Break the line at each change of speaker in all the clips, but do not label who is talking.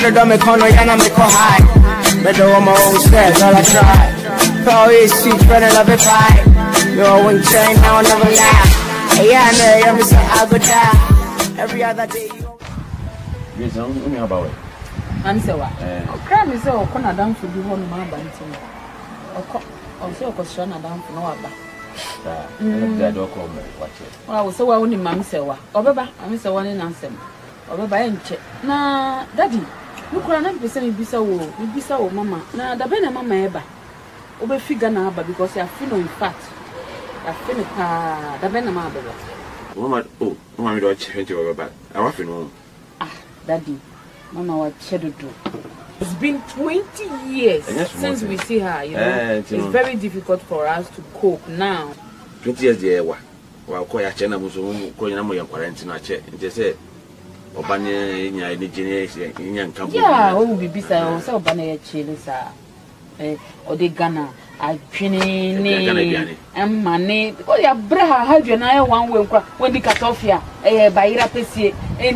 the dumb econo, yana make a high. Better on my own steps, all I try. Power is sweet, friend, I love it pie. Yo, when chain, now I never lie. Hey, yeah, no, I'm so I go die. Every other day, you
yes, I'm about it.
I'm so what? Crime is all corner down for the one man banting. Or so, question down for no other.
That don't come, watch it.
Well, I was so only Mammy Sewa. Obeba, I'm so one in answer. Obeba and check. Nah, Daddy, look what I'm saying, be so, Mamma. Now, the Bena Mamma Eba. Obe figure now, because you are feeling fat. I feel the Bena Mamma.
Woman, oh, Mamma, don't change your back. I want to know.
Ah, Daddy, Mamma, what should do? It's been 20 years since we see her, you know. It's very difficult for us to cope now.
20 years there, well, quite a channel was going on my quarantine. I check and just said, Obania in your generation in young company.
Yeah, we will be busy also, Obania Chilis or the Ghana. I train and money. Oh, yeah, Braha had you now one way when the cut off here, by Rapesi, and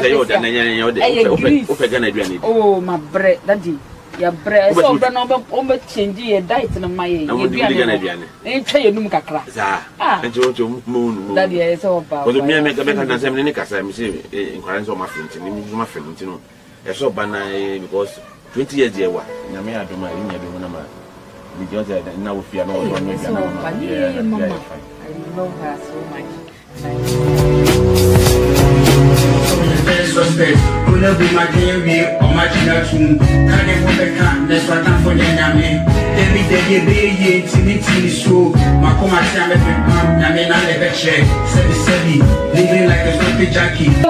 the oh, my bread, Daddy. Your bread, so over change your diet in my age. And tell you, Numka. And you moon, Daddy, it's all about. But me make a better than I'm saying, inquiring on my friends and my friends, you know. I saw Banai because 20 years there, what? I may have done my number. Because now we feel no one. I love her so much. Will be my dear or my children. Can you put the can? That's what I'm for the Yami. Every day, be it so. Macoma Sam, Yamina never check. 77, living like a stupid Jackie.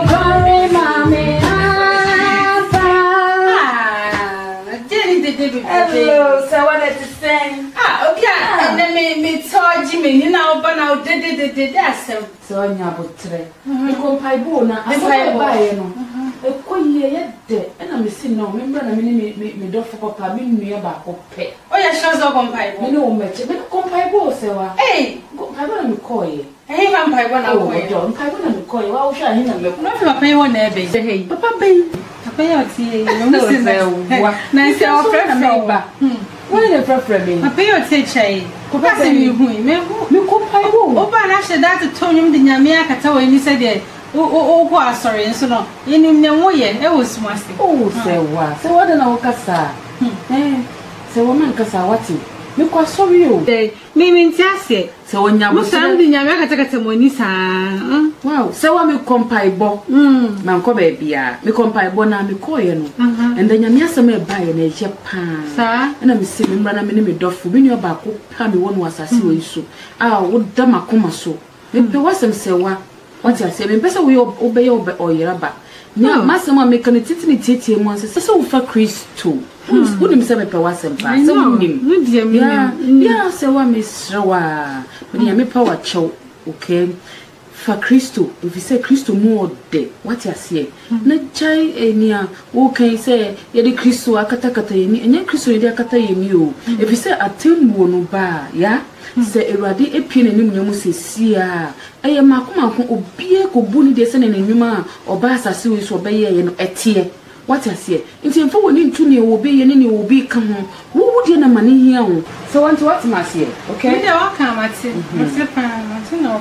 Hello, so I wanted to sing. Ah, okay. And then me told Jimmy, you know, but now did that. So I know about three. You come by Bona, I buy you. A queer yet, and I'm missing no member. I mean, me do for Papa, me about pay. Oh, yeah, shows up on pipe. No, match, but come by both, so hey, I want to call you. Hey, I'm by one hour. I want to call you. I'll show him. Not my pay one there, baby. Hey, Papa, baby. Nice, our friend. What is the preference? I pay your teacher. Passing you, you could pay. Oh, but I should have told him the Yamia tower and he said, oh, sorry, and so on. In the way, it was must. Oh, say what? So what an old cassa? So, woman, Cassa, what you? Look, I saw you. They mean just it. So when you was standing, I got a money, wow, so I will compile bo. Manco baby, me compile bona me coin. And then you may buy an Japan, sir. And I'm seeing Rana Minimi Duff, when you're back, Pammy one was a series so. Ah, would Dama Coma so. Maybe wasn't say what I say, better we obey or your back. Now, Master make an eternity once, so for Chris too. Wouldn't himself a was and pass. Yeah, so I miss Rawa. When you make power chow, okay? For Christo, if you say Christo more day, what you say? Not chai enia, okay, say, Yadi Christo, Akatakata, and then Christo, Yakata, you. If you say a 10 one bar, yeah? Say a radi a pin and you must see, I am Makuma, or be a good descent and Numa, or Bassa Suis or Bay and a tear. What I say, if you for one to me will be and you will be come home. Who would you money here? So want to what must say? Okay, they all come at it. No,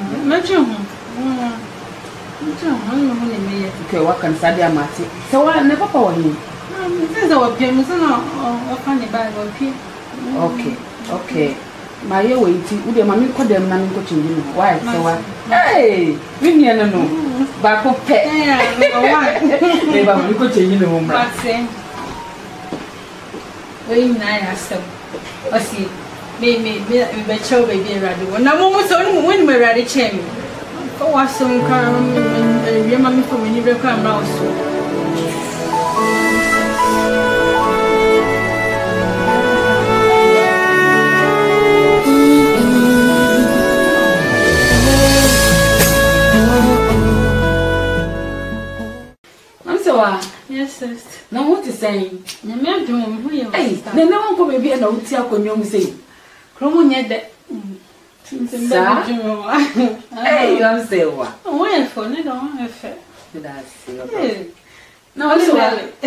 okay, what can Sadia Mati? So I never power him. This is our James or funny Bible. Okay, okay. My way, would your mammy call them man coaching you? Why? So what? Hey, we know. Back up, pet. They will go to you, but say, we nice. I see, maybe the show baby radio. And I'm almost only when we're ready. Chamber. Oh, I saw come and your mammy for me, never come out. Yes, yes. Now what is saying? The man doing who hey, then no one could be an old tiak when you say, Cromo yet that. Hey, you say what? Oh, well, for no, I felt. Did I say? No, listen.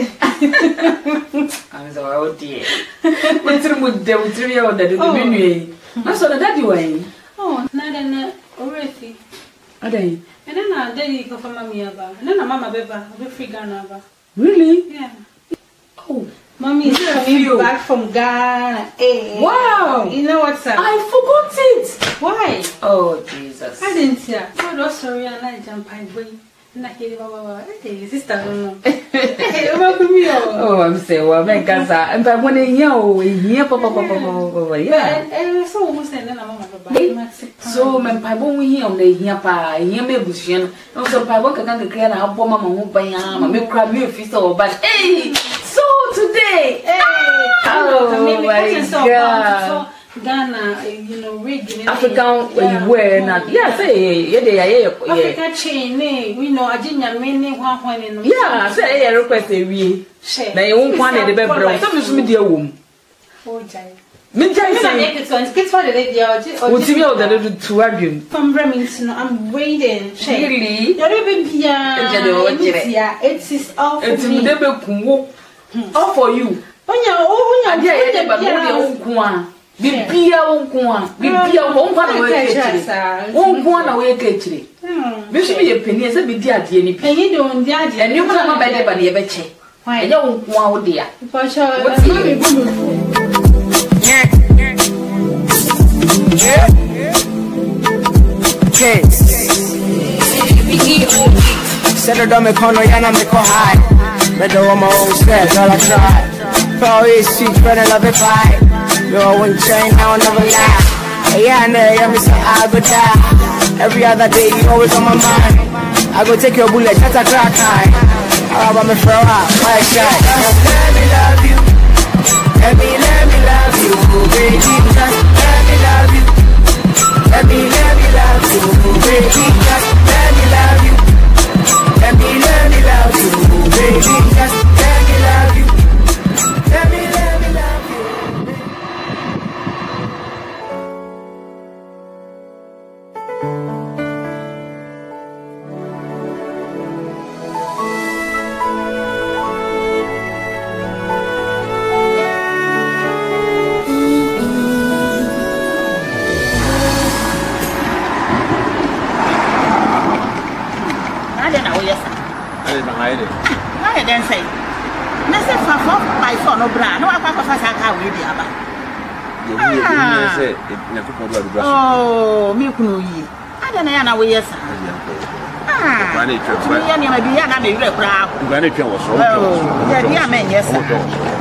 I'm so oh dear. What's the mood? There was 3 hours that the menu. I saw the daddy way.
Oh, not an already.
Are they?
And then I daddy go for mommy about. And then a mama beba, we free Ghana.
Really?
Yeah.
Oh,
Mommy is coming back from Ghana. Hey.
Wow.
You know what's up?
I forgot it.
Why?
Oh, Jesus.
I didn't hear. God was sorry and I jump by way. Hey, sister, no. Hey, welcome me.
Oh, I'm saying, well, make us and I want to hear Papa. Yeah.
So almost and then I'm
so, my Bible, we hear on the here pa, hear me bushian. Also, I work again to clear out Poma, who by Yama, make crab me a feast or but hey, so today, oh, my God.
Ghana, you know, rigging
African wear not. Yeah, say, yeah,
Africa chain, we know, I didn't mean one.
Yeah, say, I request a we. Now you won't want the baby. Some is me, dear womb.
Oh, Jay.
Midday,
it's for the lady.
what's the other to argue?
From Remington, I'm waiting.
Really?
It is all
it's me. All for you.
Oh, yeah,
but Bibia won't want away catching. This should be a penny as a bit dear, any penny don't daddy, and you come by the body of a check. Why, don't wow, dear.
What's
Settle down, me corner, yana me go high. But do my own steps, all I try. Probably see, better love it fight. Yo, when chain, I'll never lie. Yeah, I'm so I go die. Every other day, you always on my mind. I go take your bullet, that's a crack time. How about me throw out my shot? Let me love you. Let me love you, baby. Just let me love you. Let me love you, baby. Just let me love you. Let me love you, baby. Just let me love you. Let me love you.
Then say, Mr. Fafo, my son, no bra, no, I can't pass how we did. Oh, me couldn't ye. I don't know, yes. Ah, I may be a crowd.
Granny was so.
Yeah, man, yes.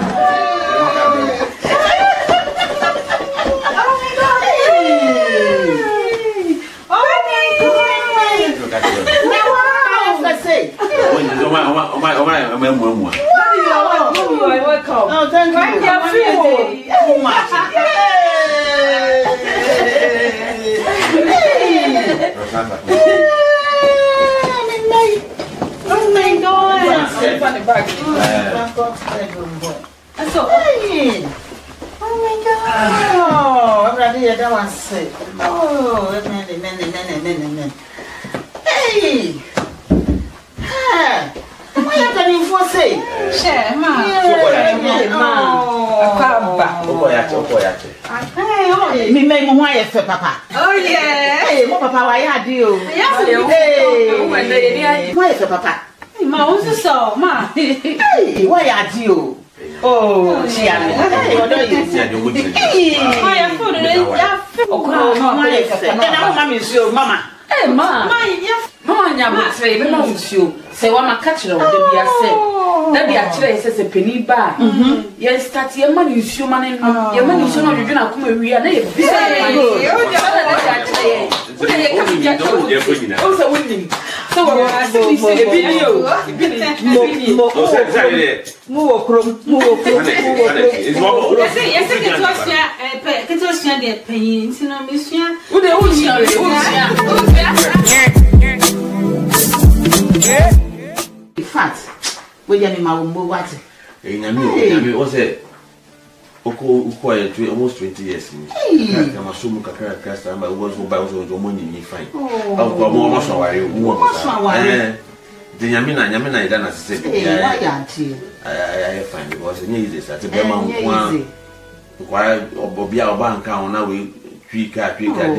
Oh, thank you. Oh, much. Oh, my God. Oh, my God. Oh, I'm ready. That was sick. Oh, hey. Why are you for say?
Share, ma.
Me make my wife, Papa.
Oh, yeah.
Hey, Papa, why are you? Hey, why is Papa?
Ma, what's so, ma?
Hey, why are you? Oh, she had Mama.
Hey, Mama, say, belongs you. Say, what my catcher of the beer said. That be actually says a penny bar. Yes, start your money, you show money. Your money is not going to come a real name. Also, winning. So, I say a video.
In fact, we are in my what?
It was a almost 20 years. I'm assuming a character, I was by money fine. Oh, The Yamina, then I said, I find it was an easy, such a Bema why Bobia Bank on now we tweak and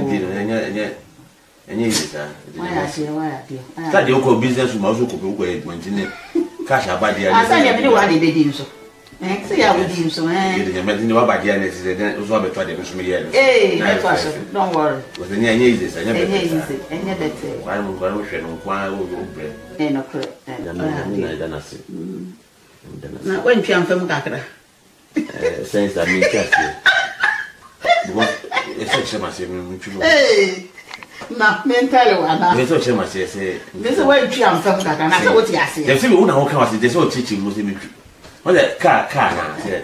easy, sir. That the local business from also could go when cash about the other. I said, I did so. Say I would do so. You know about the other, was what I tried to me. Don't worry. Was the near easy, I never easy, and never say, I will go and inquire over bread. And a crap, and I don't see. Now, when you am from Gakra, since I mean, it's such a massive. Na mentally wana. This is what she say. This is where you am from Gakra. Na so what you say. They say we una come as this what teaching must be. What the car na say.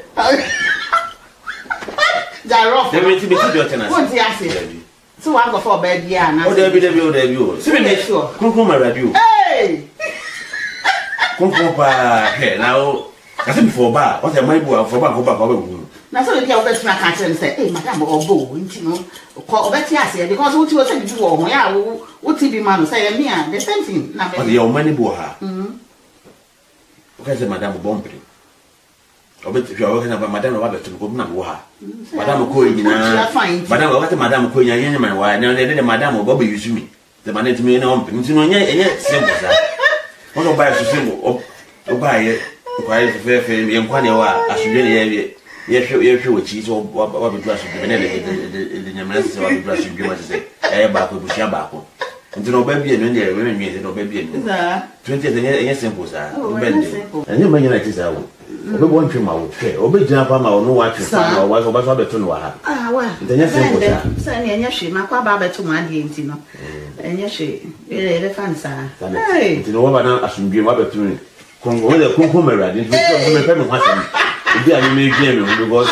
Jaro. They mean to be to what you say. So I go for bed here na. Oh there be. See me sure. Come radio. Hey. Come pa here now. I said before bar. What am I for bar go back. Na so dey obet na catch and say, "Eh, madam obo, nti no, ko obet ya say because what you say do wo ya wo TV man say me a the same thing na me." Your money bo ha. Okay, say madam bompre. Obet if you are working about madam no obet ko na wo ha. Madam ko nyina. Madam o madam ko nyina yen man wa na the madam obo use me. The man to me na on nti no enye simple sa. What buy so simple. O buy quite fair yen kwa ne wa asudwe ne Yes, which what we do as the Yamas or the brush you want to say, back with Shabaco. And to no baby and there, women mean no baby. 20 years simple, sir. And you may like this out. We want you out, or be jump on no watch, or what about the Tunwa. Ah, well, then yes, send any she, my papa to my Dintino. And yes, she, the fancy. Hey, to know about I should be about to me. Congo, the Kukumera, didn't you? I may game because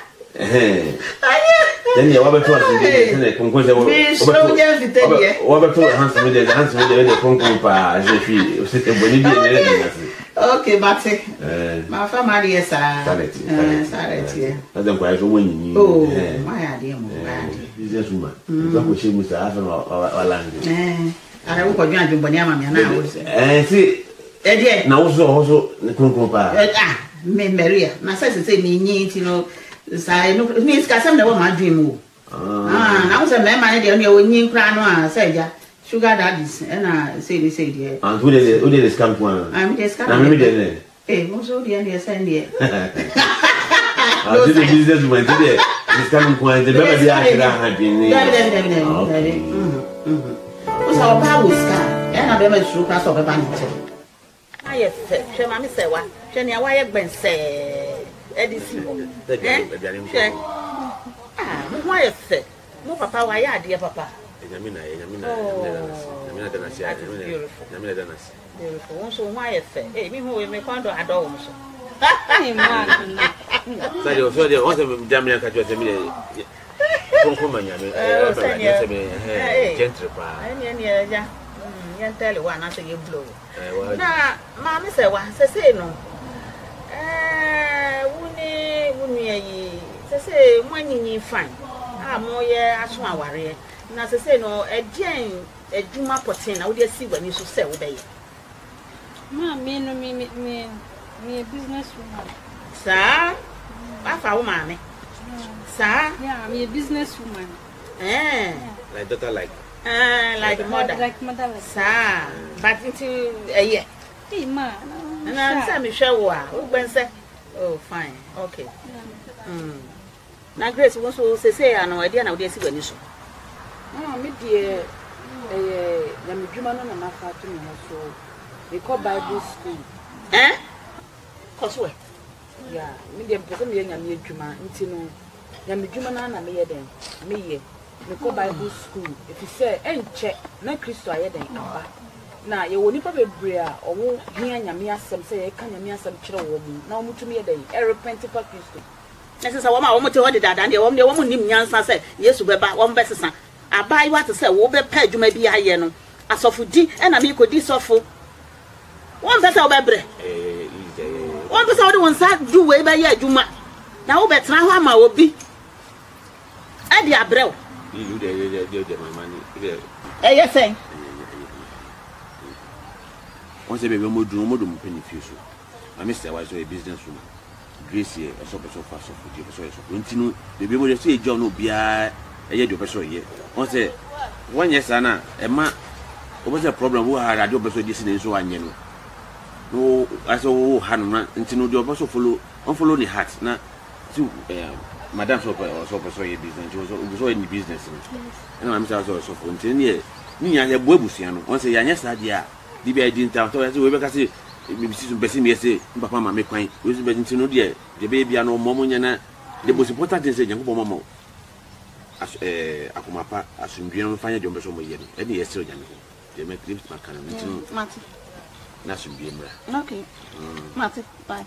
then you have to okay, but my family is I don't quite win. Oh, my idea, this woman. She was our language. I don't go to Banyama now. And see, now also the Kunkumpa. Me Maria, na say me nyi no say no me skasam na wo ma dream o. Na wo say me man dey on your nyi kra no a say ja sugar daddies na say dey. And who dey scam one? I'm dey scam. Na me dey. Eh, mo so dey send dey. Ah, this business woman dey. This scam one dey be dey akira happy ni. Dey. O say o pa wo scam. Na be ma suru kra so be ba ni che. Aye, she ma me say wa. Shania why bense edisi why say mo papa why ade papa Yamina beautiful so why say eh me who me kwando ado won so so you feel the want Jamila ka just me konkoma nyame gentle pa ene ya yen tell one na say you blow na ma me say wa say no wuni ayi say mwanyi fine mo ye aso aware na say no edien eduma potin na wo dey see wani so say wo dey ma me no me business woman sa afa wo ma me sa yeah me business woman like daughter like mother sa but into yeah hey ma na say me hwe wo a wo gbense oh fine okay na Grace won so say ano e dia na wo dey si wani so me die na me dwuma no na fa to me so we call Bible school cause we yeah me dey pese me nya me dwuma nti no na me dwuma na me ye den me ye me call Bible school if you say enche na Kristo aye den aba na ye woni pa bebre a owo hia nyame asem say ye ka nyame asem kire wo mu na omo tumi ye den repent for Kristo na se wo ma wo mote ho de dada de wo mo nim nyansa say Yesu beba wo mbe sesa abai what say wo be pa adwuma bi aye no asofu di e na me kodi sofo wo mbe say wo bebre wo mbe say wo de won sa du we ba ye adwuma na wo betra ho ama obi e di abrew you dey my money yes say Once a baby modum penny fuso. I missed a wife a business woman. Grace here, a super so fast of the person. The baby will say John will be a year of person here. Once a 1 year, Anna, a man. What was the problem? Who had a job of this in so onion? No, I saw Hanman until no job also unfollow the hat. Now, to Madame Soper or Soper so business. She was also in the business. And I'm also for 10 years. Me and your Bobusiano, once a young idea. The baby didn't tell us we were say, maybe some person may say, Papa, my quaint, which is better to know, dear. The baby are no moment. The most important thing is young Momo. As Akumapa, as you don't find a job so much. Any yesterday. They make lips my kind of Matty. Nothing be okay. Matty, bye.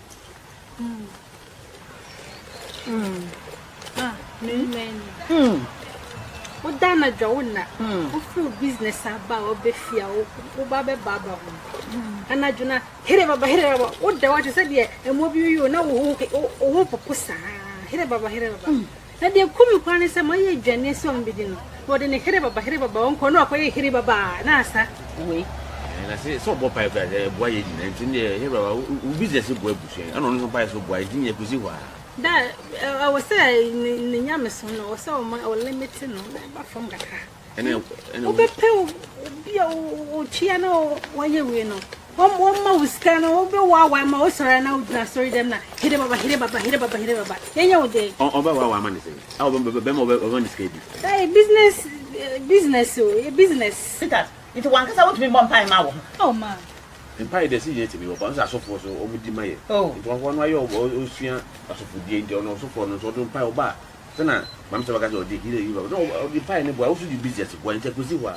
What Dana Joanna? Who business about Befia or Baba Baba? And I do not hear about what the water said here, and what you know who Pussa. Hear about and they come upon some of your genius on beginning. What in a head about Uncle, no, hear about Nasa. Wait.
And I say, so Bob, boy, and hero business of Webush. I don't know why so boy, didn't you?
That I was saying in the Yamison or so or limited from Gaka. And be a Chiano, why you know. One mouse can over one mouse or an out story them. Hit about. Then you day.
Over 1 minute. I'll remember them over one escape.
Business. It's one because I want to be one time hour. Oh, man.
In Pie, the senior to me, once I saw for so over the May. Oh, it was 1 way over Ocean, as of the angel, no so for no sort of pile bar. Then I, Mamma Gazo, the hero, no, the pine, but also the business of one Tecusiwa.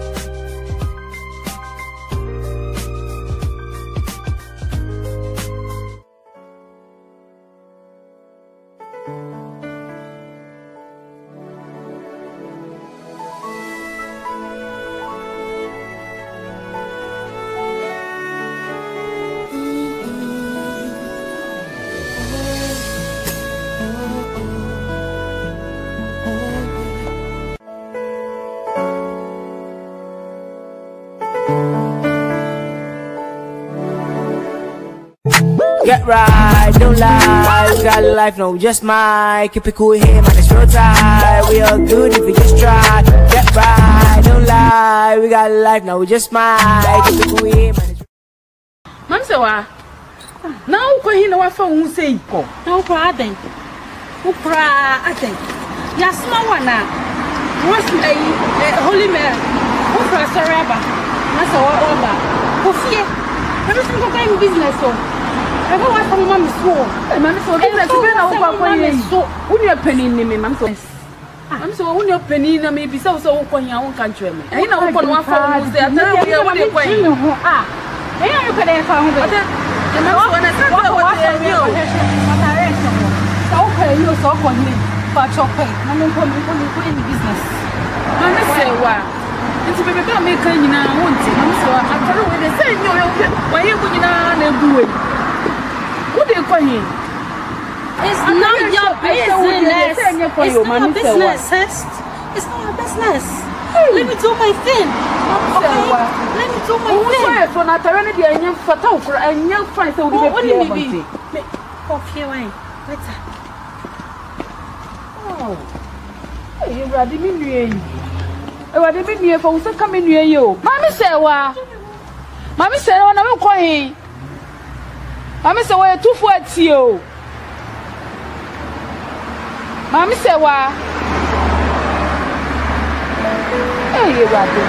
Get right, don't lie, we got life, no, just my. Keep it cool here, man, it's real tight. We all good if we just try. Get right, don't lie, we got life, no, just my. Keep it cool here, man, it's
Mam say wa. Now ko hin na wa fa hu say ko.
Now pra aden. Who pra aden. Ya small one na. What's Holy Mary. Who pra soraba. Na so wa oba. Ko fie. Everything go kind business so. I don't want some mom so.
Mam so business be na wo kwa yin so. Who your penny ni me mam so. I'm so who your penny na me bi so so wo kwa yin won kan twere me. Eyi na wo kwa no wa fa hu say atare we wo dey kwa yin.
Hey, you could have found it. And I want to say, what are you? Okay, you saw for me, but okay. I'm going to put in business.
I'm going to say, what? It's a baby maker, you know, I want to. I'm so I'm telling you, they say, why you put it on and do it? What do you call him?
It's not your business. It's not a business. It's not a business. Let me do my thing. Okay. Let me do my thing.
Sorry for not running the young photographer and young friends. So we
be coffee wine. What's that?
Oh, you ready me new? I ready me new for who's coming near you. Mammy say, "Wa." Mammy say, "Oh, no, going." Mammy say, "We're 240." Mammy say, "Wa." Hey, Rabbi.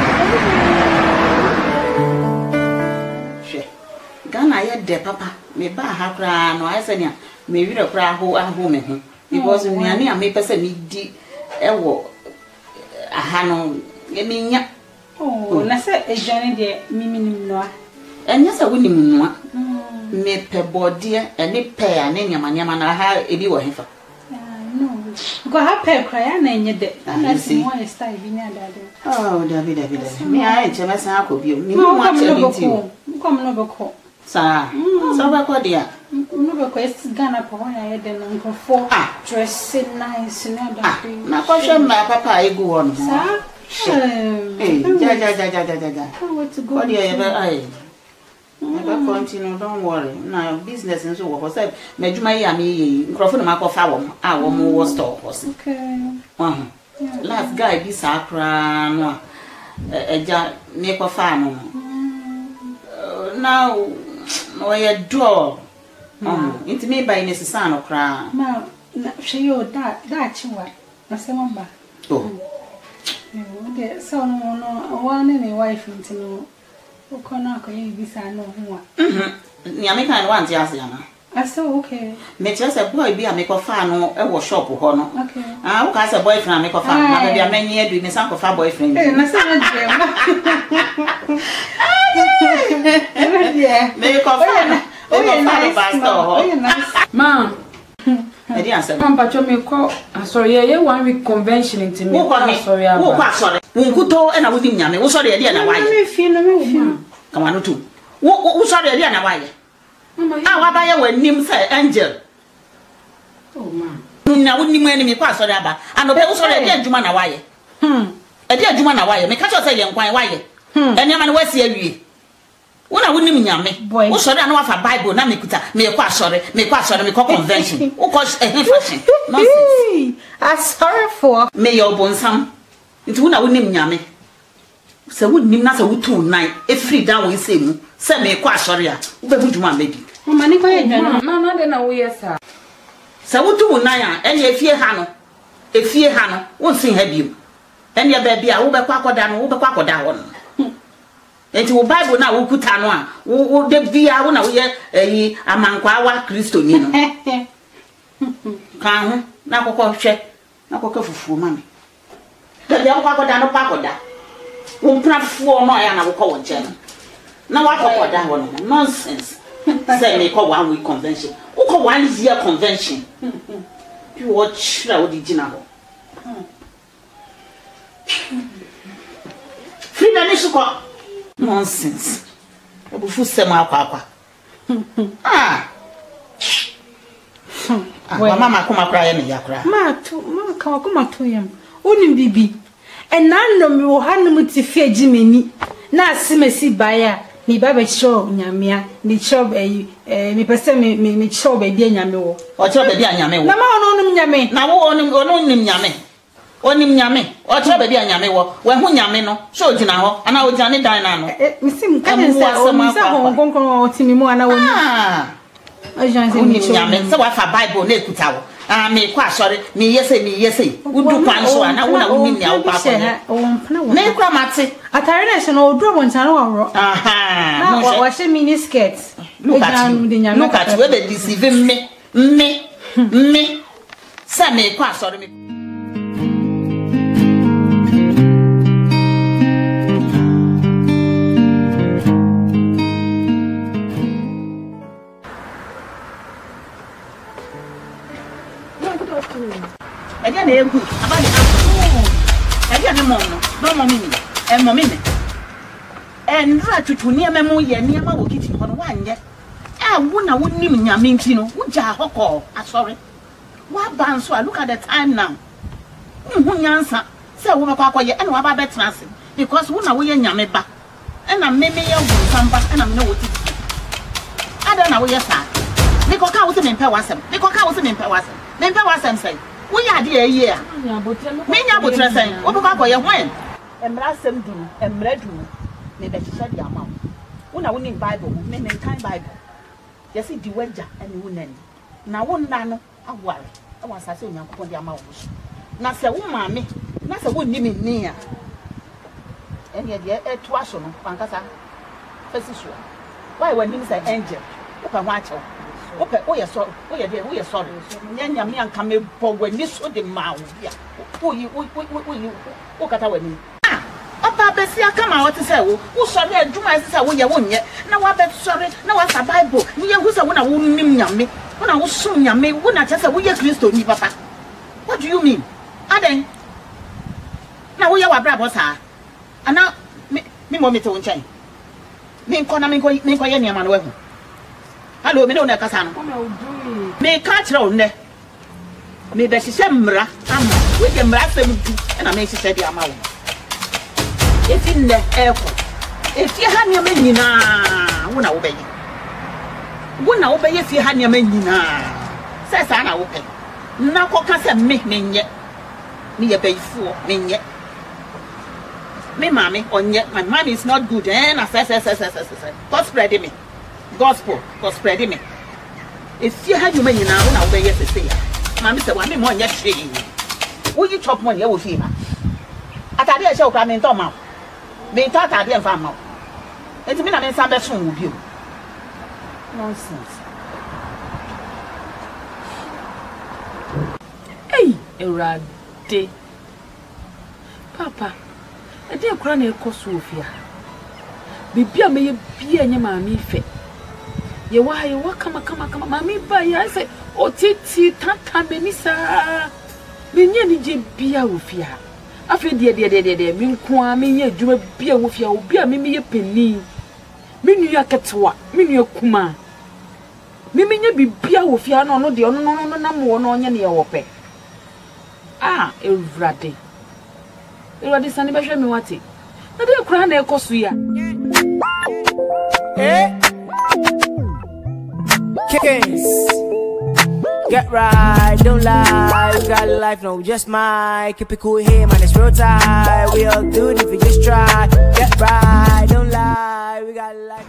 She Ghana yet de papa, me ba ha kra no I say me wi kra ho me ho because me ani a me pese me di ewo aha no e me nya.
Oh, na say e journey de miminim no a.
Enya say wonim no a. Me pe body e ne pe a ne nyama na ha e bi wo hefa.
Go happy cry na enye de. Na si mo style bi nya dade.
Oh, David. Me I chema san akobio. Me mo wa chebiti.
Come no beko.
Sa. So ba ko dia.
No beko is Ghana pa won ya de no nkofo. Dressing nice na da.
Na ko hwe ma papa egu won.
Sa.
Ja.
What to go.
Ko dia ye ba ai. Never continue, don't worry. Now business and so what said Majuma Yami, Crawford Mark of our more store.
Okay.
Last guy be sacra a make of farm. Now I draw. It's made by Mrs. Sano crown.
Ma, she you that you are. I say one back.
Oh,
so no, one any wife into no. Who cannot be sad no more.
Yamika and one Yasiana.
I saw okay.
Make just a boy be a make of fan or a workshop or honor.
Okay.
I'll cast a boyfriend make of fan. Maybe a many years with Miss Uncle Far boyfriend.
Yeah.
Make of fan. Oh, nice.
Ma'am.
I didn't say,
Ma'am, but you may call. Sorry, yeah, 1 week convention in me.
Sorry, Who and I would think Yammy. Sorry, I didn't know why. Come on, too. Who sorry, I didn't know why. I buy a when Nim say Angel.
Oh, ma'am.
Now, wouldn't you enemy pass on about? And the sorry, I didn't Jumana why. A dear Jumana why. Make us say, young why. And Yaman was here. When I wouldn't mean me, boy, sorry, I know for Bible, now me quite sorry, me convention. Who calls a fashion? Nonsense.
I'm sorry for
May your bone some. It's when I wouldn't mean me. So wouldn't not a wood tonight, a free down with him. Send me quite sorry. Where would you want, baby?
money quiet,
Mamma, then I will, sir.
So what do Naya, and if ye Hannah, if ye Hannah, won't sing have you. And your baby, I will be quack down. Enti wo Bible na wo kuta no a wo de bia wo na wo ye amankwa Kristo ni no kan ho na kokko hwe na kokko fufu ma me da bia wo kwakoda no pakoda wo prafuo no ya na wo ko wo nche na wa kokoda wo no nonsense say me ko 1 week convention wo ko 1 year convention you watch la wo di gina ho free na ni suko nonsense. Ebufu sema akwa. Mama kuma kra ye me yakra.
Ma ka kuma to yam. Onim bibi. Enanno me wo hanom ti fie gimeni. Na asimesi baya. Ni baba show nyamea. Ni show mi pese mi show be bia nyame wo.
O show be bia nyame wo.
Na ma onom nyame.
Na wo onim nyame. Onim nyame. O show be bia nyame wo. We hu nyame no. So gina ho. Ana o gina ne dan na no.
Misim ka den se o mi sa ho konkon o timi mu ana woni. O jan se mi
nyame. Se wa fa Bible na ekuta wo. Me kwa sorry. Me yese. Udu kwan so ana wo na woni nya wo papa. Me kwa mate.
Atare na se no odu bo ntan wo ro. Na wa she mini skirt.
Look at where they deceive me. Say me kwa sorry me. Again, they good. About the again, no mommy. And right to near Memo, near my kitchen on 1 year. I wouldn't mean Yamintino, which I hoko. Sorry. What bounce? So I look at the time now. Answer. Say, woman, and what about transit? Because when I will yam back. And I'm maybe some back, and I'm no what it is. I don't know where you're sat. Because I wasn't in Pewasem. Because I wasn't in Pewasem. Then Pewasem say. We are dear year. Many are what saying. What about your when? And Brassem do, and Bredu. Maybe she said the amount. When I win Bible, men time Bible. Yes, it the wedger and women. Now, one man, I worry. I was saying, I'm going to the amount. Now, say, woman, me, not a wood name near. And yet, a tuation, Pancasa. First, why when you say angel? Open watch. Oh, yes, sorry. Oh, yeah, sorry. Yanya, me and come when this would the mouth. Oh, you look at our ah, Papa Bessia come out to say, oh, sorry, I do myself when you won't yet. Now, I bet sorry. Now, what's a Bible? You was a one I wouldn't mean me. When I was soon, you may when I just say, we are Christo, me, Papa. What do you mean? Aden. Now, we are bravo, sir. And now, me, mommy to chain. Me, me, man, hello, me don't know Casano. Me catch round there. Me be she sembra, we can brass them and I make she say the amount. It's in the airport. if you had your menina, when I obey. When I obey if you had your menina, says Anna open. Now, what can say me yet? Me a bay for me yet. Me, mammy, on yet my money is not good, and I says, God spread me. Gospel, God spread me. If you had your menina, when I obey to say, Mammy said, 1 million yet shame. Will you chop money with him? I thought I shall come in Tom. Me thought I didn't find out. It's me, I mean, some best with you. Nonsense.
Hey, Erade. Papa, I didn't cry near Kosofia. Be me be a mammy fit. You why you walk come, mammy, by I say, oh, titi, tata, benisa. Minya be a wufia. I feel dear, mean qua me, you be a wufia, be a mimi a penny. Minya catwa, minya kuma. Miminya be a wufia, no, the no, more on any ope. Ah, Erade. Erade Sunny Basha me what it. I didn't cry near Kosuya.
Eh? Kickers. Get right, don't lie. We got life, no, just mine. Keep it cool here, man, it's real tight. We all do it if we just try. Get right, don't lie. We got life.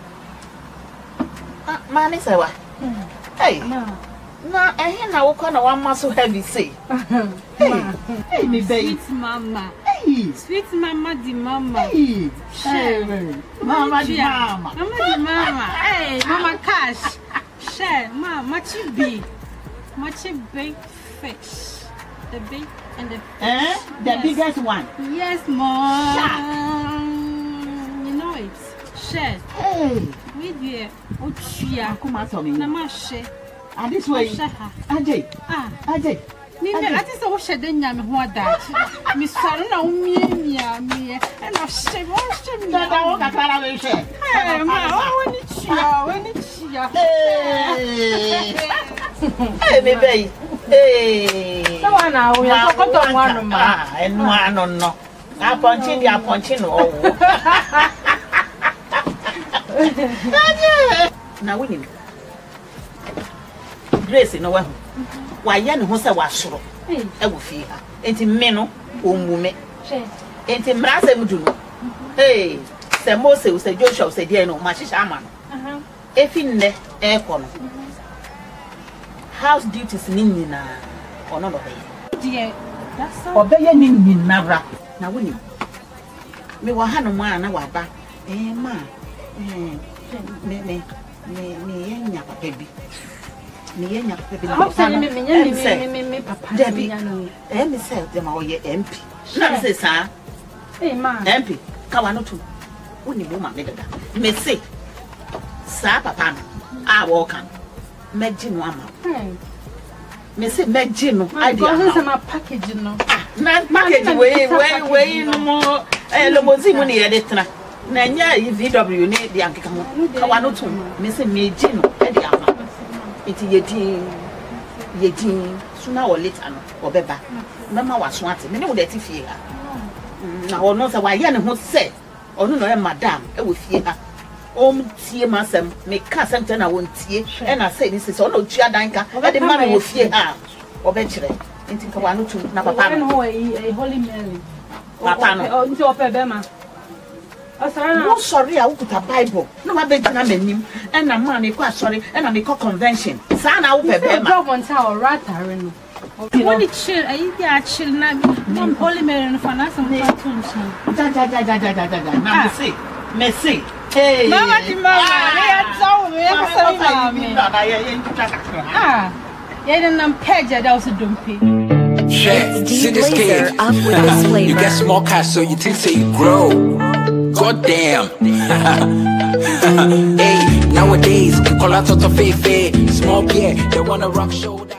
Man, it's a what? Hey, no, I hear now what kind of 1 month so heavy say. Hey, me baby.
Sweet mama.
Hey,
Sweet mama di mama.
hey,
Share.
Mama, di mama.
Mama di mama. Hey, Mama Cash. Share. Mama Chibi. Much big fish. The big and the fish.
Eh? The biggest one.
Yes, Mom. You know it. Share.
Hey.
We dear. Ochia.
Come out of me.
Namashe.
And this way. Ajay. Ajay.
Mimi, I just wish I didn't know what that. Miss Sarah, me, and I say, what's the matter?
I want to tell you.
Hey, ma, when it's ya.
Hey, baby. Hey.
No one now, we are talking to one man.
And one no. I punching. Now we need Grace in a way. Why, Yan who said was sure. I will fear her. Ain't in Meno, woman. Ain't in Brassam. Hey, the most say Joshua said, dear, no, much shaman. If in the aircon. House duties Nina or not obey. Dear, that's obey Nin Navra. Now, will you? Me were Hannah, our back. Eh, ma. Me, baby. Me papa Debbie and said them all ye MP. Not say, sir. Hey, ma. MP. Kawanotu. Only woman, me say, sir, papa. I walk on. Medjin Wama. Me say, Medjin. I don't my package, no. Not package way no more. Limousine editor. Nanya VW need the Kawanotu. Me say, Medjin, Eddie. It's yeti sooner or later or better. Mama was wanting. Many would let it fear. Now, no, why Yan who said, or no, madam, I will fear her. Tea Massam, make custom turn I won't tea, and I say this is all no Chiadanka, or the man will fear her. Or venture into Kawano to Napapano, a holy Mary. Papano, into a Bema. Oh, sorry, I will put a Bible. No, I bet him, and I'm money quite sorry, and I'm a convention. Son, I will pay them. One tower, right? When it's chill, I chill now. One holy Mary and finance and now, see, Messi. Hey, Mama, I'm Pedja, that was a dumpy.
Yeah, see this kid. You get small cash, so you think say you grow. God damn. Hey, nowadays, in Colato to Fefe, small beer, they wanna rock shoulder.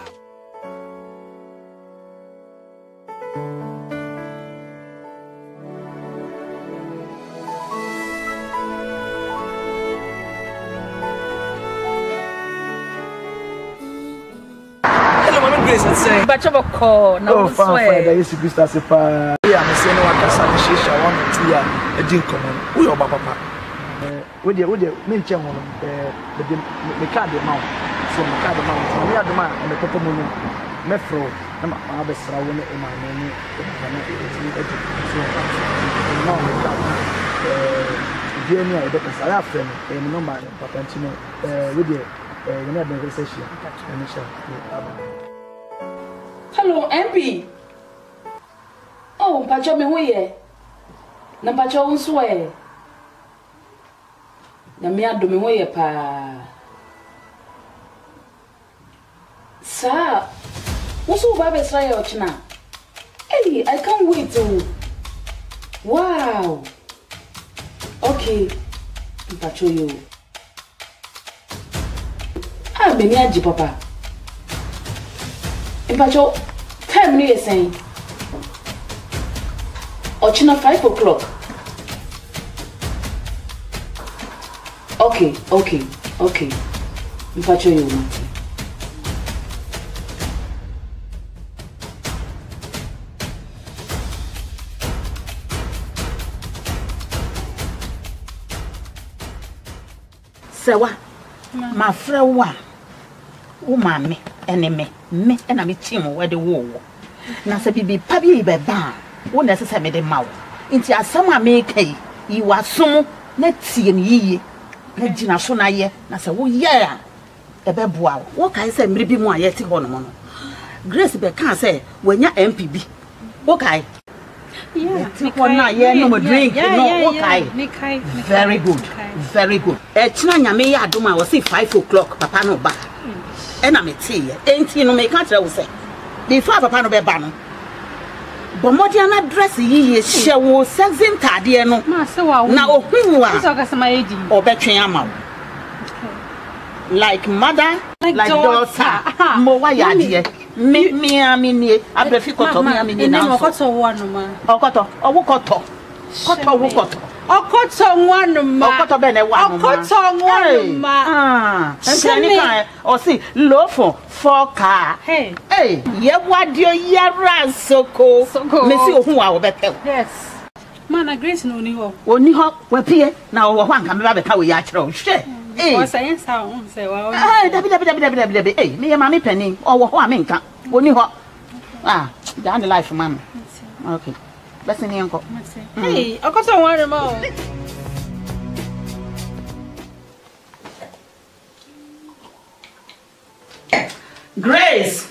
But you call no
fine. There is a Christmas. Yeah, I'm saying what I say. I want to see a drink. Who your papa? with the mention on the card amount. So the card amount. So we are the man and the Potomono Metro. I'm a best I want in my name. Junior, because I have them in number of Papantino with the session.
Hello, MP. Oh, Pacho me huye. Na Pacho unswe. Na mi ado me huye pa. Sa, usu baba Israel ochina. Hey, I can't wait to. Wow. Okay. Pacho you. Ah, beni aji papa. Pacho, time ni saying. Ochina 5 o'clock. Okay. Pacho you want.
Sewa, my friend, mami, enemy, me, and I'm a team where the war. Now, say, be pabi by ban, won't necessarily the mouth. Into a summer make a you are so let see ye. Let Gina Sona ye, and I say, oh, yeah, a beboa. What can I say, maybe more yet on Grace be can't say when you're MPB. Okay.
Yeah,
no more drink. Okay. Very good. Very good. China me ya duma was 5 o'clock. Papa no ba. And I'm a tea. Ain't you no make can't say. Before Papa no be ban. But Modiana dress ye she was sexing tardy no. Now who are or betting amount. Like mother, like daughter. Mo why ya dear. Me amini abrefikoto me amini na okoto wanu ma okoto owokoto koto wokoto okoto wanu ma okoto be ne wanu ma okoto wanu ma ntani kan o si low for car hey ye wadio yara soko me si ohun wa wo be pe
yes mana Grace no ni ho
we pie na wo ho anka me ba be ka we ya kire o hwe
o say say wa
dabi me ma me pani o wo ho a me nka oni ho down the life mama okay let's see uncle
hey okoto wanu ma
Grace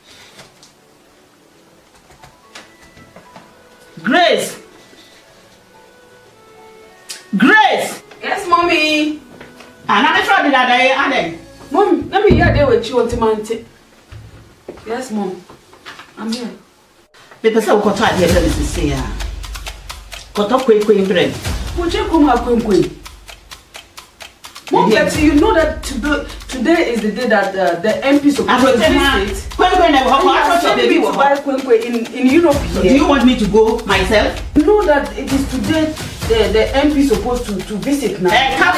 Yes mommy
and I'm trying that day and
mom let me hear there with you on Timante. Yes, Mom. I'm here.
Because I got out here to see her. Got up quick bread.
Would you come out quick? Mom, but you know that today is the day that the MP supposed to visit. To buy in Europe here.
Do you want me to go myself?
You know that it is today the MP supposed to visit now.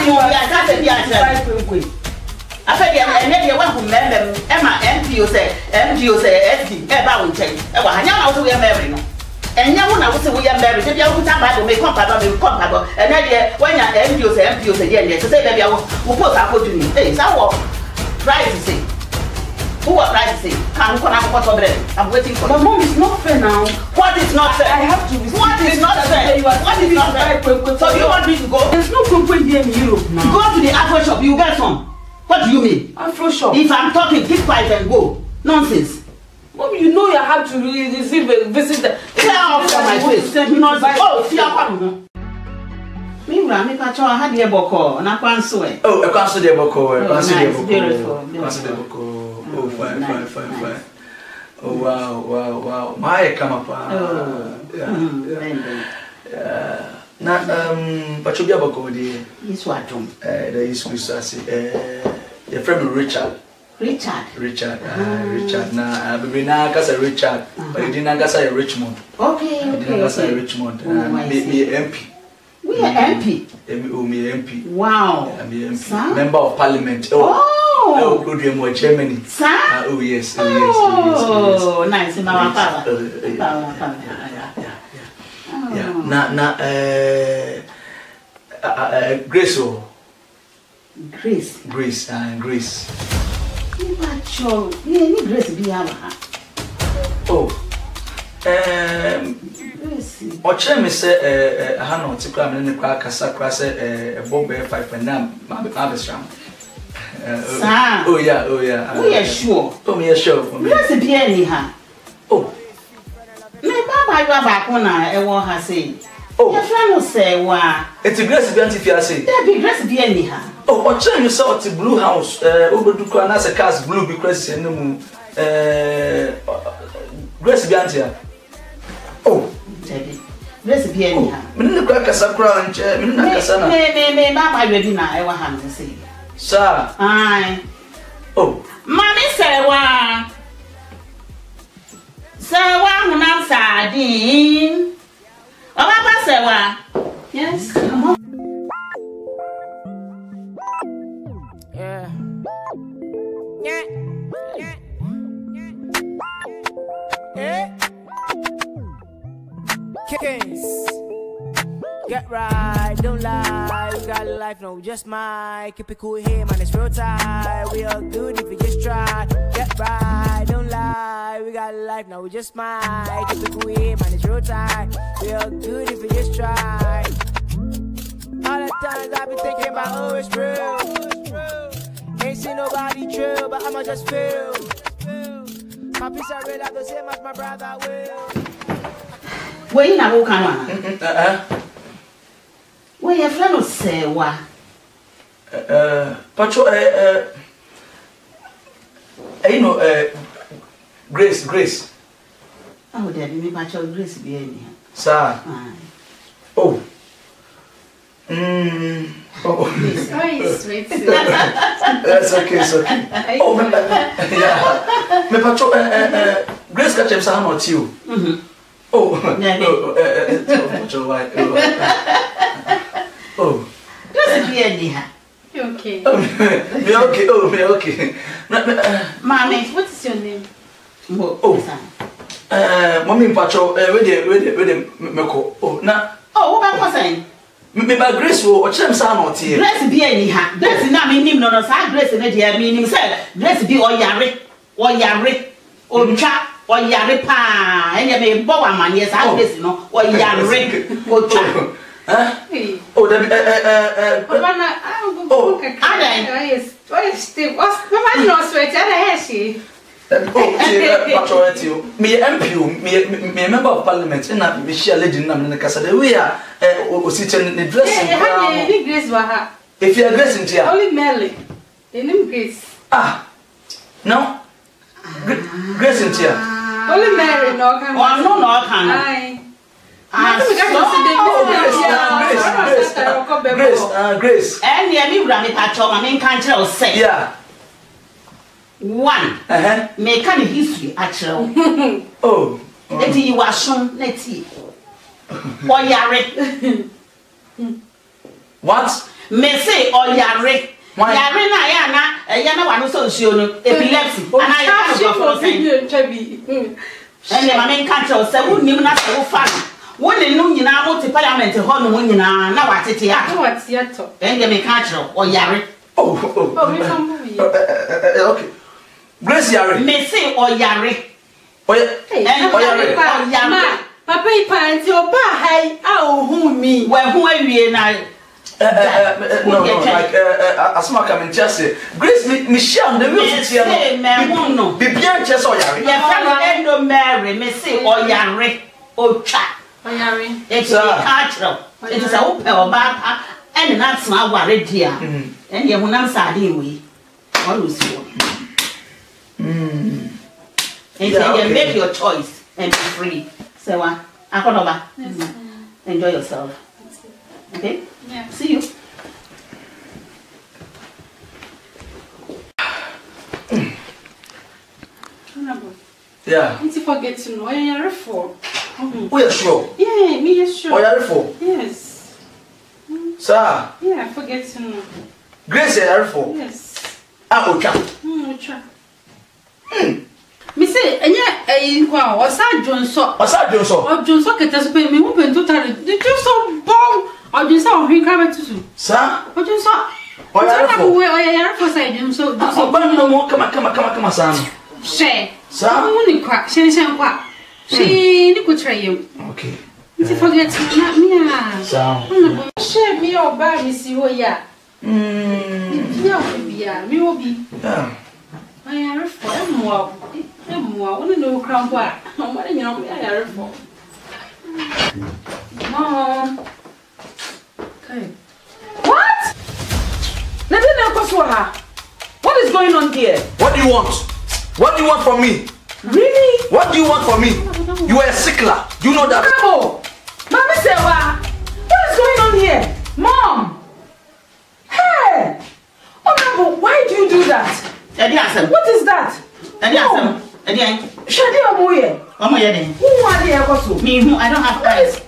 I said, and then you want to remember Emma MPO say SD, Eba will take. I know we are married. And now when I was we are married, if you put up Bible, make comparable, and then when your MPO say, yes, to say, baby, I will put up to me. Hey, so what? Try to say. Who are trying to say? Can't come out of bread. I'm waiting for
my mom is not fair now.
What is not fair?
I have to.
What is not fair? What is not fair? So you want me to go?
There's no complaint here in Europe now.
Go to the Afro shop, you get some. What do you mean?
Afro shop.
If I'm talking, keep quiet and go. Nonsense.
Mom, you know you have to receive a visit.
Clear off from my face. Nonsense. Oh, see, I'll come. Meanwhile, me pacho had the boko, and I can't swear.
Oh, I can't see the boko.
Beautiful.
Oh, fine. Oh, wow. My come up. Yeah. Na pacho bia boko de.
This what room?
The is Christmas. Your friend Richard. Richard. Na baby na kasa Richard. But you didn't kasa Richmond.
Okay.
Didn't kasa Richmond. Me MP.
We are MP.
Me MP.
Wow.
Me MP. Member of Parliament. Oh, Udremo Germany.
Sir?
Oh yes.
Oh, nice. My father.
Yeah. Na Grace oh.
Grace.
Grace.
You macho. You Grace be ama.
Oh. Oche me say ha no ti kra me ne kwa kasa kra say bomb 5 and now ma be stram. Oh yeah. We are sure. Oh me sure.
Grace be any ha.
Oh.
Me baba you back na e won ha say. Oh. Your friend no say wa.
It's Grace be anti fia say.
There be Grace be any ha.
Oh, oche me say oti blue house obedu kwa na say cars blue be Grace ene mu Grace be anti ya. Oh,
Grace be any ha.
Me ne kwa kasa kra nche, me na kasa na.
Me baba you be na e wa ha me say.
Sir.
Aye.
Oh.
Mommy say wa. Say wa hunam sardine. Papa say wa.
Yes.
Yeah. Kickings. Get right, don't lie. We got life, no, just my. Keep it cool here, man, it's real tight. We all good if we just try. Get right, don't lie. We got life, no, just my. Keep it cool here, man, it's real tight. We all good if we just try. All the times I've been thinking about, oh, it's real. Ain't seen nobody chill, but I'ma just feel. My piece I real, I the same as my brother will.
Where you na go kan wa? Where your friend say wa?
Pacho you know Grace.
Oh, there be me Pacho Grace be any.
Sir. Oh. Oh,
sweet.
That's okay, it's okay. Oh, yeah. Me Pacho Grace catch him sa not you. Oh, oh,
Grace be any ha.
Okay.
Me okay.
Mommy,
what is your name?
Oh, mommy Pacho, where they meko. Oh, na.
Oh, what about saying?
Me ba Grace wo ochem sa na otie.
Grace be any ha. Grace na me nim no sa Grace na dia me nim say Grace be oyare. Ontwa oyare pa. Enye me bo wa mane sa Grace no oyare. Otwa.
Oh, that
Oh, yes. What is still? What's the man no sweat? I hear
Pacho, me MP, me member of parliament, and not Michelle Lady Nam Casa. We are sitting in the dressing room. If you are dressing here,
only Melly. In him, Grace.
Ah, no, Grace in here.
Only Mary, no, can
Grace.
And yeah, me Grammy Pacho, I mean, can't tell say.
Yeah.
One. Make kind of history, actually.
Oh.
Let you was shown, let's see. Oyare.
What?
Me say Oyare. Yare na yana wanu so nsuo epilepsy. And I can't and the main country say who nim na say who fan. Won ne no nyina mo te parliament ho no nyina na watete ya.
What theater?
And the main country Oyare.
Oh, okay. Grace Yare.
Me say Oyare.
Oyare.
Papa ipanti oba hai a ohun mi.
We hu awie na
no, like asma come just say Grace Michelle the music here no be bien chese Oyare.
Your friend Endo Mary me say Oyare otwa.
Oyare.
It's a culture. It is a open oba and that's my worry dear. And you hunam sardine we. Always you. And you make your choice and be free. So Akonoba. Enjoy yourself. Okay?
Yeah.
See you.
Yeah. Did you forget to know you're for?
We are sure.
Yeah, me is sure.
Oh, you're for?
Yes.
Sir.
Yeah, I forget to know.
Grace, you're for?
Yes.
Ah, okay.
Ocha. Me say, enya Osa Johnson.
Osa Johnson.
Oh, Johnson kete so pe me wo pen totally. The Johnson bomb. Oh, you saw him come to you.
Sir?
What you saw?
Oh,
yeah, for saying so.
No more. Come, son.
Say,
sir,
only quack, she could try you.
Okay.
If you forget, not me.
So,
share me or buy me, see what ya. Yeah, me will be. I am for more. I want to know crown what. No money, you know, I are for. Mom. Okay. What? What is going on here?
What do you want? What do you want from me?
Really?
What do you want from me? You are a sickler. Do you know that?
No. Mommy said, what is going on here? Mom. Hey. Honorable, why do you do that? What is that? No. Shadi Omoye. Who are they?
Me, I don't have eyes.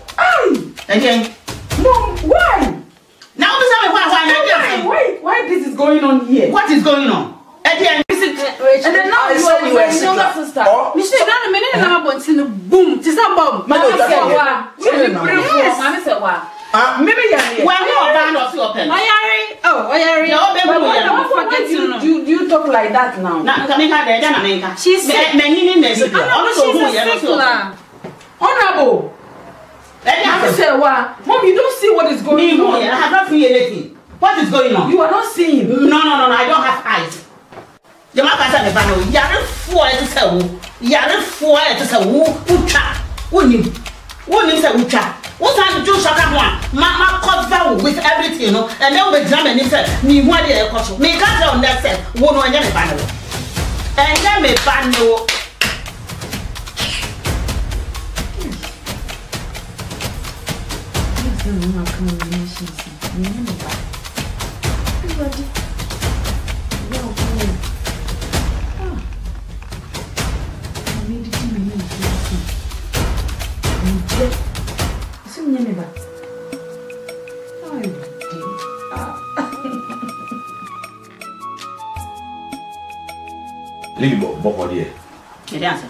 Mom, why?
Now
Why this is going on here?
What is going on?
And then now you are your sister. Mr. Nana, minute and I'm going to boom. Tis a bomb. Maybe you're do you talk like that now? She said, Honorable. Mom, you don't see what is going on.
I have not seen anything. What is going on?
You are not seeing.
No, I don't have eyes. The Macasa Nevano, Yara for it is a ucha. Wouldn't say ucha. What time do Shaka? Mama covered with everything, you know, and then we examine it. Me, what they are costing. Me, got on that set. Won't know any panel. And then me panel.
Lily Bokodier.
Yes,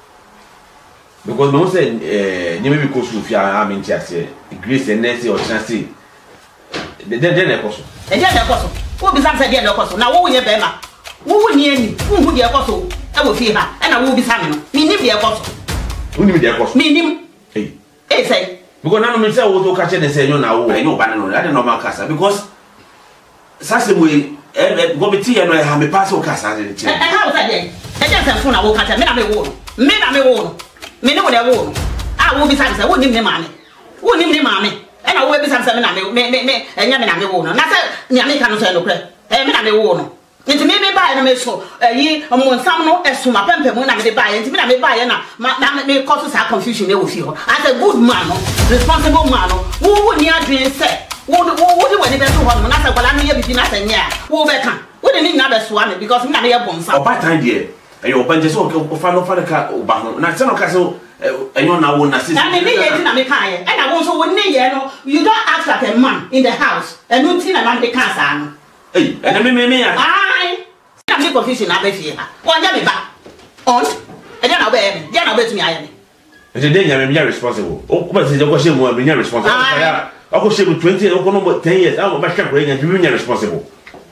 because no say you may be close to fear. I mean, just Grace and Nancy or Chancy. Then a cost.
And then a cost. What is answered the cost? Now, what will you be? Who will near me? Who would be a cost? I will fear her, and I will be Samuel. Me, be a cost.
Who need a cost?
Me, say.
Because none of me say, will catch and say, you know, I know, I don't know my casa because such a way. Go be tea and I have a pass of Casa. And
how that day? I just have phone. I will catch a man. Me know what I won't. I will be something. I wouldn't name money. Wouldn't name mommy. And I will be something. Me, and Yaman won't. Not that Yammy cannot say no play. I won't. It's maybe buy a so ye among some no as to my pemper when I may buy it. I may buy and may cause us confusion. They will feel as a good man, responsible man who would near dream say. What do you want to do? Not a I'm here between us and yeah. Who better? Wouldn't need another swan because I'm not here bones.
Or by time, dear. And your bunches of Father Cat or Bahon. Not some castle, and you're now one assistant. I mean,
and I also wouldn't you don't act like a man in the house and you see a man the cancer.
Hey, and I mean,
I am confusion. I bet you. One day back. On, and then I'll bet me. I am.
And then you're responsible. Oh, but the question will be responsible. I go shave 20 or 10 years. I'm a shop ring and you're responsible.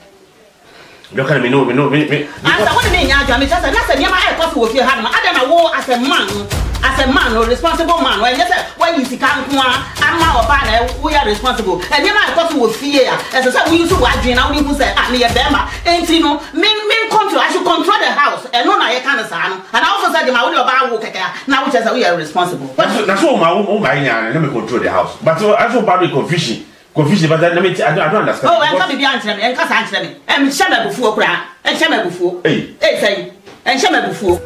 You can't be no. I want to mean, I'm just a young man. With your hand, I don't know as a man or responsible man. When you see come I'm now a partner, we are responsible. And you might cause with fear. As I said, we used to watch you now. We say, I'm near Bema. And you know, men control. I should control the house. And no, I can't say. And I also said, my little bar work now, which is we are responsible. That's all my own mind. Let me control the house. But I saw probably confusion, but I don't understand.
Oh, and come be answering me, and can't answer me. And Shabba before cry, and Shabba before. Hey, say, and Shabba before.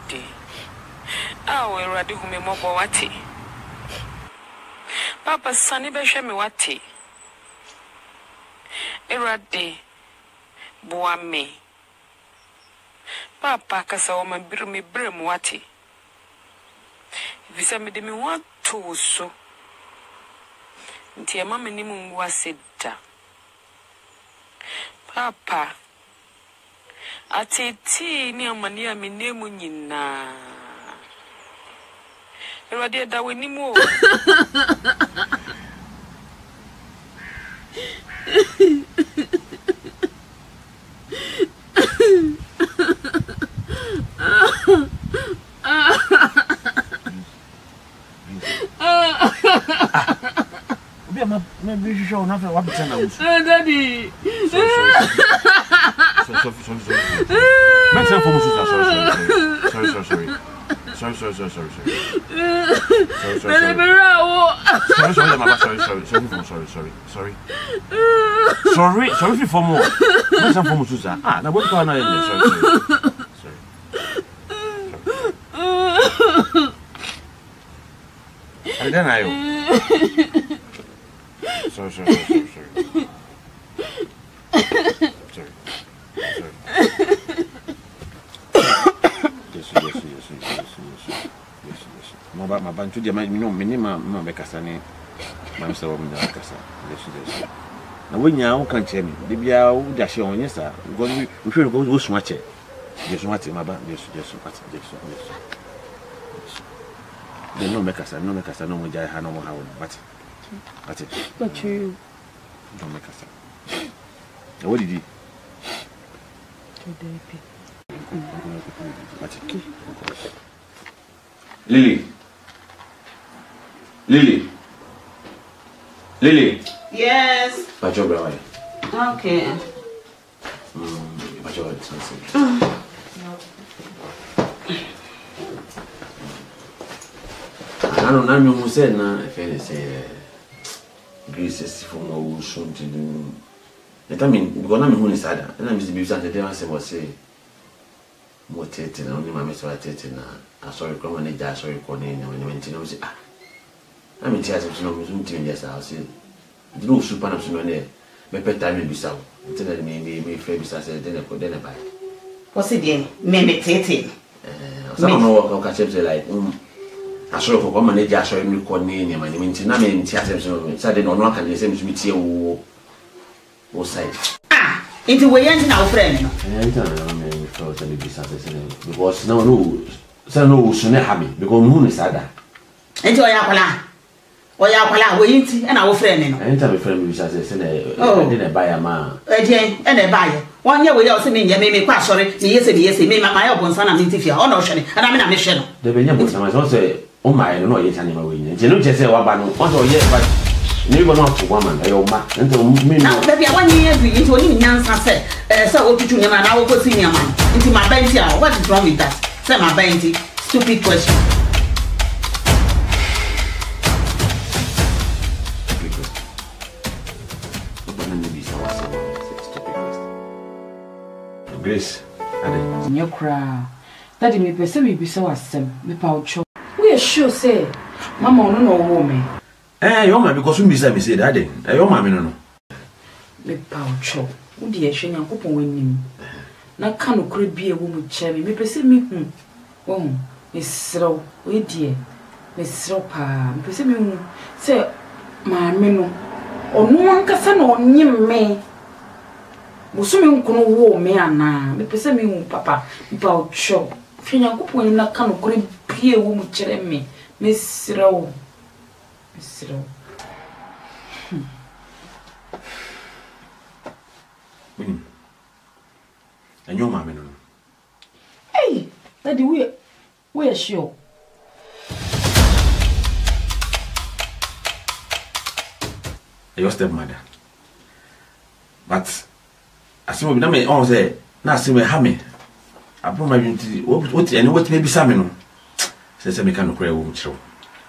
Eradi. Ah, Eradi who me mobo wati. Papa Sunny Besha me wati. Eradi. Boame. Papa kasa woman biru me brem wati. Visa me de me want to so. Nti mama ni mu waseda. Papa ateti ni amani a me nemu nyina. Erade da weni mu.
Maybe you show nothing. What happened?
Daddy.
Sorry. Make time for me, sorry. Sorry for more. Make time for me, Susan. Ah, now what can I do? Sorry. And then I. Sorry. Yes. My bank to the minimum make us any. Mamsa woman, yes. Now, when you can't tell me, the Bia dash on yes, sir. We should go swatch it. Just what my bank, yes. They no make us, no more jay, no more how, but you don't make us. What did you? Lily.
Yes.
My job,
okay.
My job is expensive. I don't know who said now. If I say Greece is for more soon to do. Let me go on who is other. And I'm busy at the day I say, more tating, only my miss was tating. I saw you come and I saw you calling when you went to know. I mean, tears of no museum, yes, I'll say. No super of Sumane, my pet time will be so. Until me fair besides then I could then buy.
What's it then? Meditating.
Some know catch up like, I saw for one manager, I saw him calling name and mean, I mean, tears of Saturday or not, and the same to me, or side. Ah, into way and now, friend. Because no rules, so no sooner have me, because moon is other. Enjoy Apala. Or Yapala, wait, and our friend. I enter a friend which I said, didn't buy a man. Again, and a buyer. 1 year without saying, you may be quite sorry. Yes, me, my own son, I'm interfere, or no, and I'm a mission. The Benjamin was also, oh my, I don't know yet animal. You don't just say, oh, yes, but never not to woman, I owe my, and to me. Now, maybe 1 year into a new answer, so to you, and I will put senior man into my bench. What is wrong with that? Say my bench, stupid question. Grace, and
your cry. Daddy, me person me be so asem, me pouch. We are sure say, Mamma no woman.
Your man because we say Daddy. Your mammy no.
Me pouch. Who dear she and coupon winning. Na can could be a woman cherry, me person me. Oh, Miss Slow, we dear. Miss Slopa, me person me say, my menu. Or no one can send on me. Musumi nkono wo me ana me pese me hu papa ba ocho finya kupon na ka no kore bie wo mu kire me mesirawo
and your mama no
hey daddy we sure
your stepmother but I see what me on say na see me ha me apo ma binti what any what me bisa me no say me kan kura wo chiro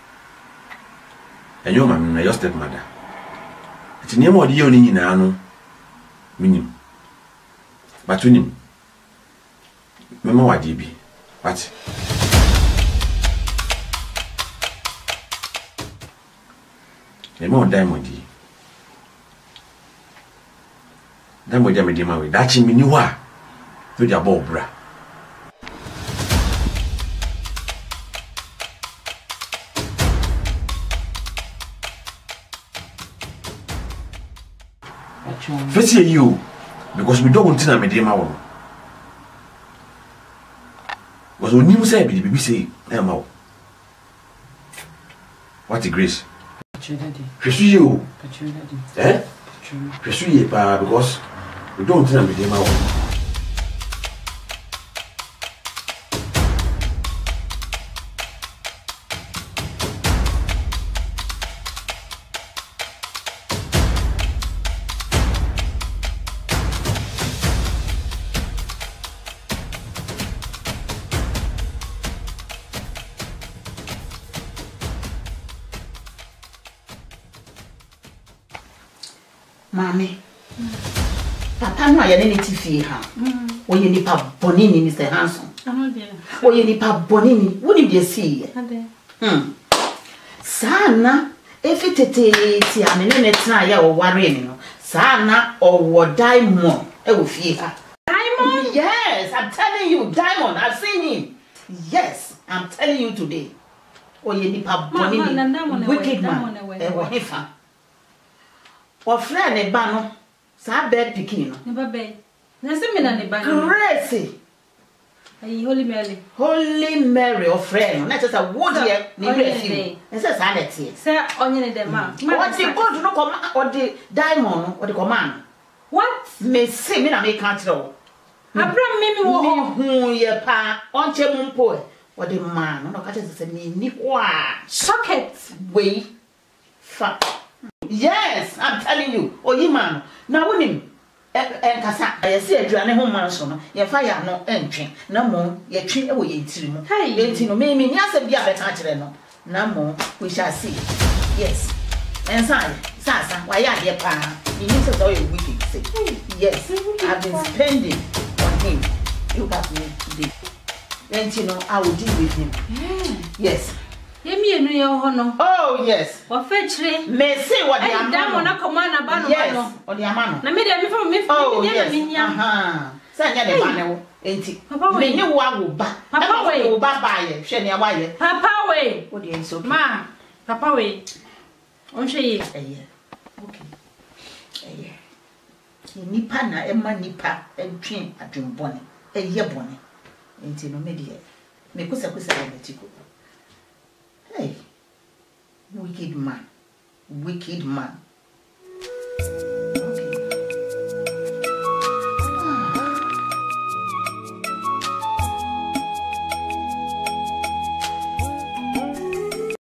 enyo ma me your stepmother ati ne mo de ye oni nyina no minim but unim me ma wade bi What? The more diamond. Diamond, I'm a demon with that. Me knew what? With your bow, bra. First you, because we don't want to make them out. Was when you say, baby, say, Emma. What a grace. Pursue you. Eh? Pursue you, because we don't want to make them out.
Mommy, Papa, no, I am any TV. Or you need Papa Bonini, Mr. Hanson. Or you need Papa Bonini, wouldn't you see? Sana, if it is a minute or worrying, Sana or what Diamond, I will fear. Diamond? Yes, I'm telling you, Diamond, I've seen him. Yes, I'm telling you today. Or you need Papa Bonini, wicked man, or friend a bano, sa bed picking.
Never bed. There's a minute in the
Crazy.
Holy Mary.
Holy Mary or friend, not just a wood here, near you. And says sanity. Sir, only the man. What's the good look or the diamond or the command? What? May see me, I may can't know. I brought me who ye pa on Chemon Poe or the man, no catches a me, socket way. Fuck. Yes, I'm telling you. Oh, you man. Now, when him and Cassa, I see a journey home mansion. Your fire no entry. No more, your tree away in Timo. Hey, you know, maybe yes, and be a better. No more, we shall see. Yes. And Sasa, why are you, pa? You need to know your wicked say. Yes, I've been spending on him. Look at me today. And you know, I will deal with him. Yes. Oh yes.
What fetch me?
May say what they are.
Yes.
Or the amano.
Na me me.
Oh yes. Send the banner. Ain't Papa way. You will back. Papa way. Will back by it. Shany away.
Papa way.
What do you so?
Ma. Papa way. On she.
Okay. Nipa na Emma nipa and train at your bonnet. A year bonnet. Ain't no media. Make us a kusa. Hey, wicked man, wicked man.